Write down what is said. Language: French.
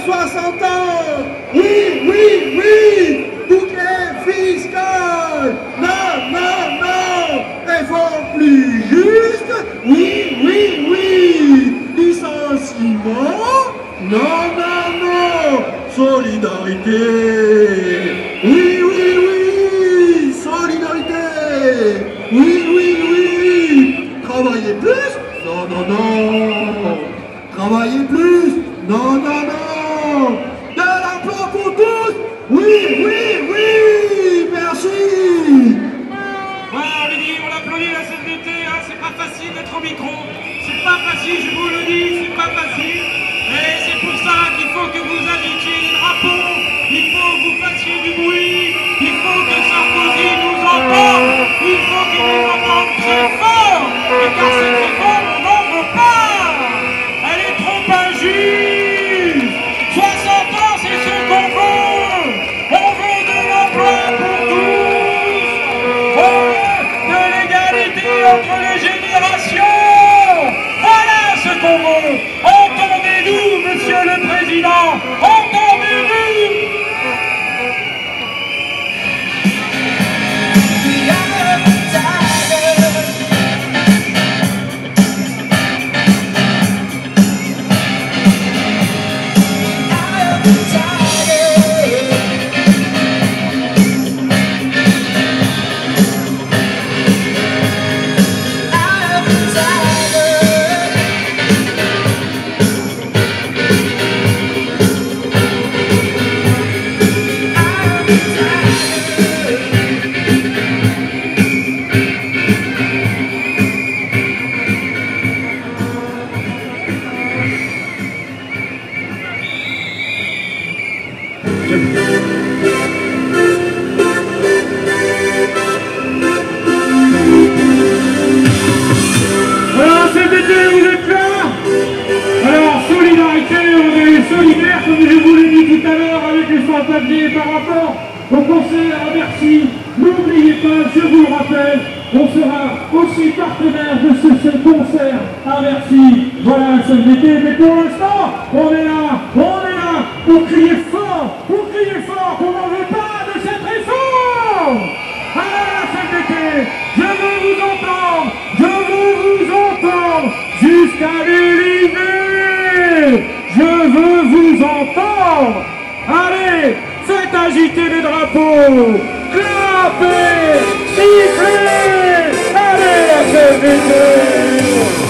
60 ans. Oui, oui, oui. Bouclier fiscal. Non, non, non. Réforme plus juste. Oui, oui, oui. Licenciement. Non, non, non. Solidarité. Oui, oui, oui. Solidarité. Oui, oui, oui. Travailler plus. Non, non, non. Travailler plus. Non, non, non. De l'emploi pour tous. Oui, oui, oui. Merci. Voilà, on l'applaudit la CFDT, hein, c'est pas facile d'être au micro. C'est pas facile, je vous le dis, c'est pas facile. Et c'est pour ça qu'il faut que vous agitiez les drapeaux, il faut que vous fassiez du bruit, il faut que Sarkozy nous entende, il faut qu'il nous entende très fort. Et car cette réforme, on n'en veut pas. Elle est trop injuste. 60 ans, c'est ce qu'on veut. On veut de l'emploi pour tous. On veut de l'égalité entre les générations. Voilà ce qu'on veut. Entendez-nous, Monsieur le Président. Entendez-nous. Alors, CFDT, vous êtes là? Alors, solidarité, on est solidaires, comme je vous l'ai dit tout à l'heure, avec les sans-papiers par rapport au concert à Bercy. N'oubliez pas, je vous le rappelle, on sera aussi partenaire de ce concert à Bercy. Voilà, CFDT, mais pour l'instant, on est là pour crier fort qu'on n'en veut pas de cette réforme. Alors, CFDT, je veux vous entendre jusqu'à l'Élysée. Je veux vous entendre. Allez, faites agiter les drapeaux. Clapez, sifflez. Allez, la CFDT.